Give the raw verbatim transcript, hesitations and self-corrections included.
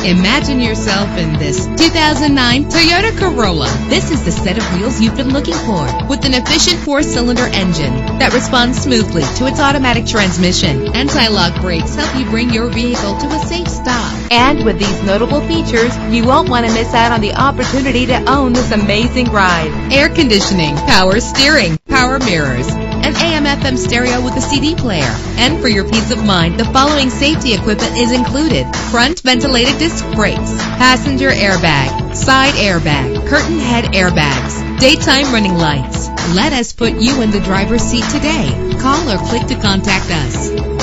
Imagine yourself in this two thousand nine Toyota Corolla. This is the set of wheels you've been looking for, with an efficient four-cylinder engine that responds smoothly to its automatic transmission. Anti-lock brakes help you bring your vehicle to a safe stop. And with these notable features, you won't want to miss out on the opportunity to own this amazing ride. Air conditioning, power steering, power mirrors, an A M F M stereo with a C D player. And for your peace of mind, the following safety equipment is included: front ventilated disc brakes, passenger airbag, side airbag, curtain head airbags, daytime running lights. Let us put you in the driver's seat today. Call or click to contact us.